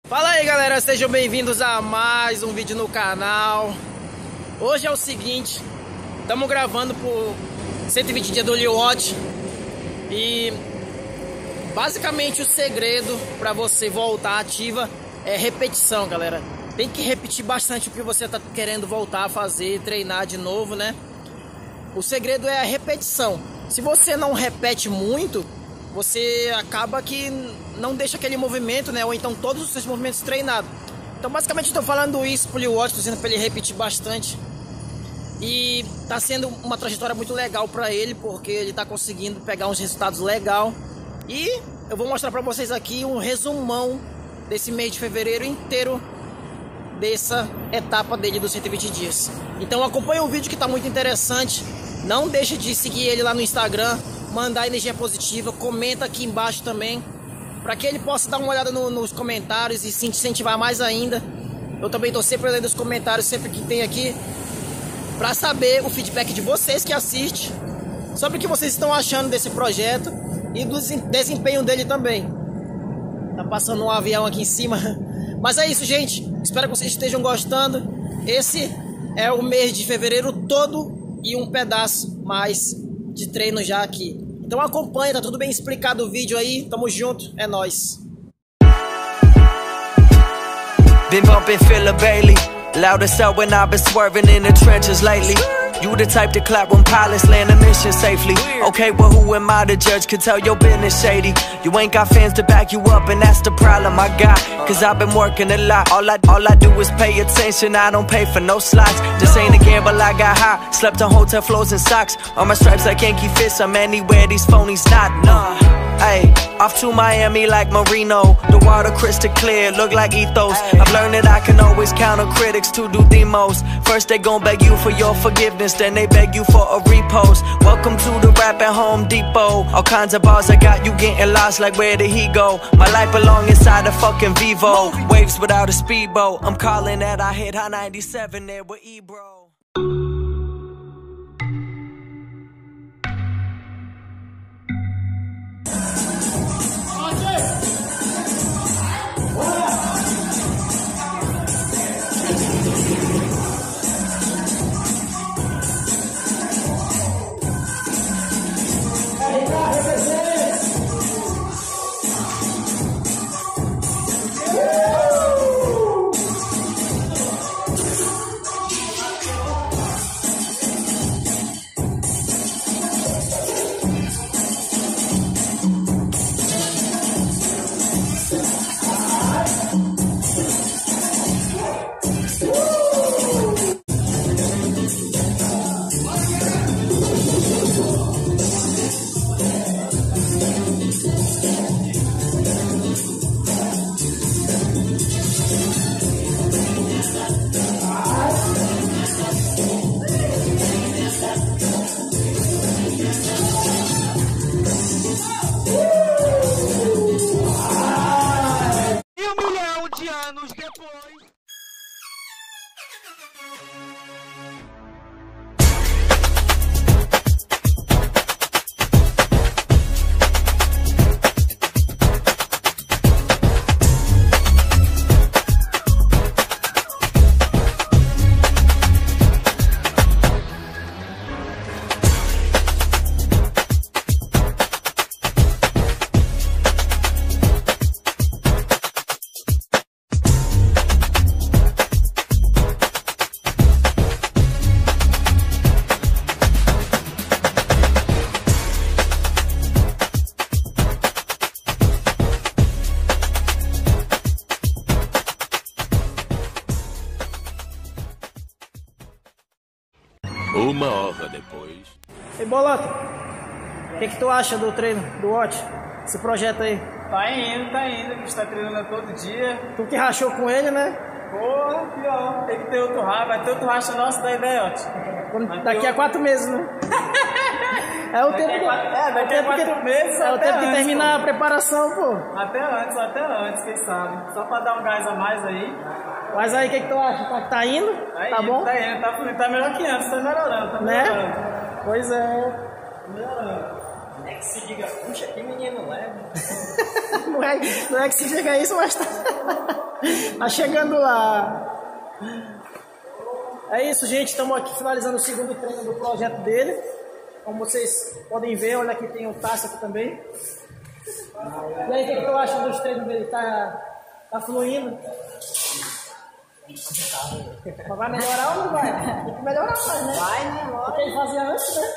Fala aí galera, sejam bem-vindos a mais um vídeo no canal. Hoje é o seguinte, estamos gravando por 120 dias do Lil Watch. E basicamente o segredo para você voltar ativa é repetição, galera. Tem que repetir bastante o que você tá querendo voltar a fazer, treinar de novo, né? O segredo é a repetição. Se você não repete muito, você acaba que não deixa aquele movimento, né? Ou então todos os seus movimentos treinados. Então basicamente estou falando isso pro Lil Watch, estou dizendo para ele repetir bastante. E tá sendo uma trajetória muito legal para ele, porque ele tá conseguindo pegar uns resultados legais. E eu vou mostrar para vocês aqui um resumão desse mês de fevereiro inteiro, dessa etapa dele dos 120 dias. Então acompanha o vídeo que tá muito interessante. Não deixe de seguir ele lá no Instagram, mandar energia positiva, comenta aqui embaixo também, para que ele possa dar uma olhada nos comentários e se incentivar mais ainda. Eu também tô sempre lendo os comentários sempre que tem aqui, para saber o feedback de vocês que assistem, sobre o que vocês estão achando desse projeto e do desempenho dele também. Tá passando um avião aqui em cima. Mas é isso, gente. Espero que vocês estejam gostando. Esse é o mês de fevereiro todo e um pedaço mais de treino já aqui. Então acompanha, tá tudo bem explicado o vídeo aí. Tamo junto, é nóis. Been bumping Philip Bailey, loud as hell when I've been swerving in the trenches lately. You the type to clap when pilots land a mission safely. Okay, well who am I to judge? Could tell your business shady. You ain't got fans to back you up and that's the problem I got. Cause I've been working a lot. All I do is pay attention, I don't pay for no slots. This ain't a gamble, I got high. Slept on hotel floors and socks. On my stripes like Yankee Fist, I'm anywhere these phonies not. Ay, off to Miami like Marino. The water crystal clear, look like ethos. I've learned that I can always count on critics to do the most. First they gon' beg you for your forgiveness, then they beg you for a repost. Welcome to the rap at Home Depot. All kinds of bars I got you getting lost like where did he go? My life belong inside a fucking Vivo. Waves without a speedboat. I'm calling that I hit high 97 there with Ebro. Anos depois. Uma hora depois. Ei Bolota, o que tu acha do treino, do Watch? Esse projeto aí? Tá indo, a gente tá treinando todo dia. Tu que rachou com ele, né? Porra, pior, tem que ter outro racha, vai ter outro racha nosso da ideia, Watch. Daqui a 4 meses, né? É o tempo daqui a 4 meses. É o tempo de terminar a preparação, pô. Até antes, quem sabe. Só pra dar um gás a mais aí. Mas aí, o que tu acha? Tá indo? Tá bom? Tá indo, tá melhor que antes, tá melhorando, tá melhorando. Né? Pois é. Tá melhorando. É que se diga, puxa, que menino leve. Não é que se diga isso, mas tá. Tá chegando lá. É isso, gente. Estamos aqui finalizando o segundo treino do projeto dele. Como vocês podem ver, olha aqui tem o Tássio aqui também. E aí, o que tu acha dos treinos dele? Tá fluindo? Mas vai melhorar ou não vai? Tem que melhorar mais, né? Vai, né? O que ele fazia antes, né?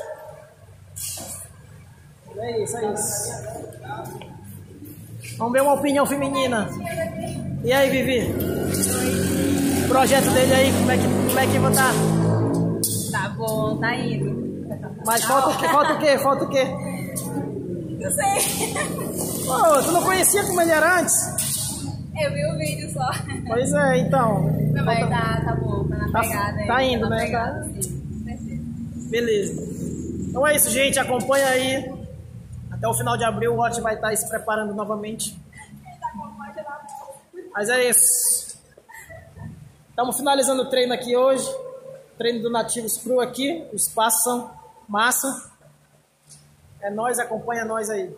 É isso, é isso. Vamos ver uma opinião feminina. E aí, Vivi? O projeto dele aí, como é que vai estar? Tá bom, tá indo. Mas falta o quê? Falta o quê? Não sei. Pô, tu não conhecia como ele era antes? Eu vi o vídeo só. Pois é, então. Não, mas tá bom, tá na pegada. Tá indo, na né? pegada, sim, com certeza. Beleza. Então é isso, gente. Acompanha aí. Até o final de abril o Hot vai estar se preparando novamente. Mas é isso. Estamos finalizando o treino aqui hoje. Treino do Nativos Cru aqui. Os passos são massa. É nóis, acompanha nós aí.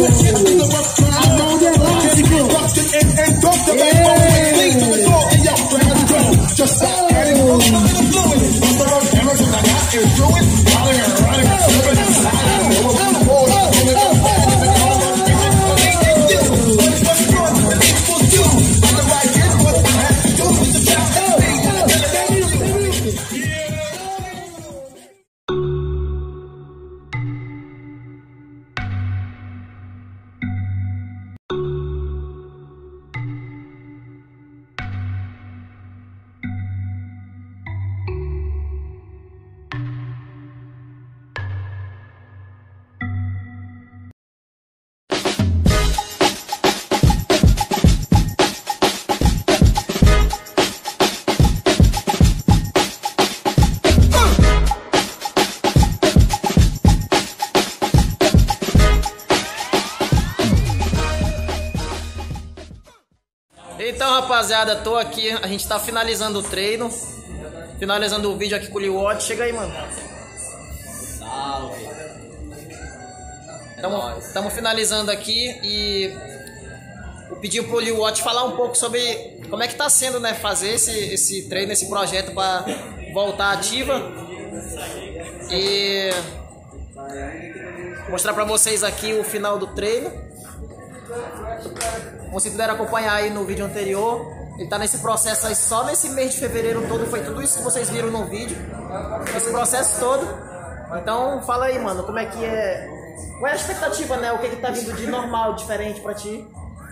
Então, rapaziada, tô aqui, a gente tá finalizando o treino, finalizando o vídeo aqui com o Lil Watch. Chega aí, mano. Salve. Estamos finalizando aqui e eu pedi pro Lil Watch falar um pouco sobre como é que tá sendo, né, fazer esse treino, esse projeto para voltar ativa e mostrar pra vocês aqui o final do treino. Como vocês puderam acompanhar aí no vídeo anterior, ele tá nesse processo aí só nesse mês de fevereiro todo, foi tudo isso que vocês viram no vídeo, esse processo todo. Então fala aí, mano, como é que é, qual é a expectativa, né, o que tá vindo de normal, diferente pra ti?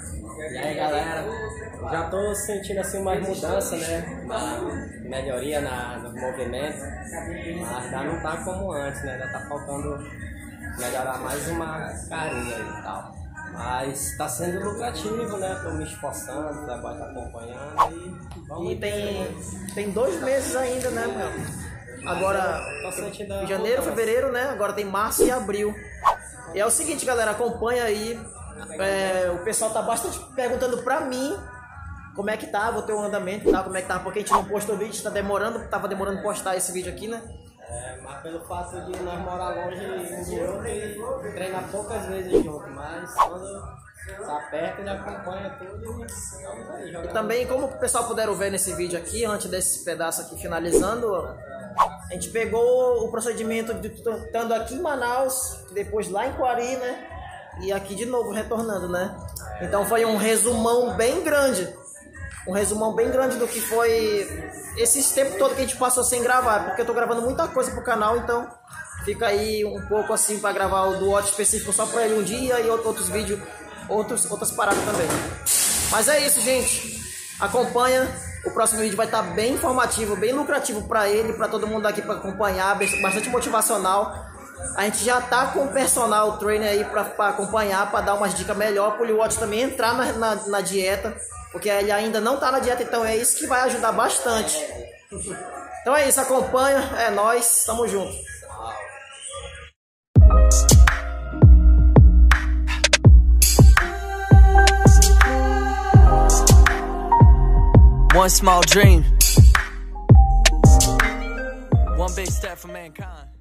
E aí, galera, já tô sentindo assim mais mudança, né, melhoria no movimento, mas ainda não tá como antes, né, ainda tá faltando melhorar mais uma carinha e tal. Mas tá sendo lucrativo, né? Tô me esforçando, o trabalho tá acompanhando e vamos. E tem 2 meses ainda, né, meu? Agora, janeiro, fevereiro, né? Agora tem março e abril. E é o seguinte, galera, acompanha aí. O pessoal tá bastante perguntando pra mim como é que tava o teu andamento, tá? Como é que tava, porque a gente não postou vídeo, tava demorando postar esse vídeo aqui, né? Mas pelo fato de nós morar longe um do outro e treinar poucas vezes junto, mas quando tá perto ele acompanha tudo e vamos aí jogar. E também, como o pessoal puderam ver nesse vídeo aqui, antes desse pedaço aqui finalizando, a gente pegou o procedimento de estando aqui em Manaus, depois lá em Quari, né? E aqui de novo retornando, né? Então foi um resumão bem grande. Um resumão bem grande do que foi esse tempo todo que a gente passou sem gravar, porque eu tô gravando muita coisa pro canal, então fica aí um pouco assim pra gravar o do Watch específico só pra ele um dia e outros vídeos, outras paradas também. Mas é isso, gente. Acompanha, o próximo vídeo vai estar bem informativo, bem lucrativo pra ele, pra todo mundo aqui pra acompanhar, bastante motivacional. A gente já tá com o personal trainer aí pra acompanhar, pra dar umas dicas melhor pro Lil Watch também entrar na dieta. Porque ele ainda não tá na dieta, então é isso que vai ajudar bastante. Então é isso, acompanha, é nóis, tamo junto. One small dream, one big step for mankind.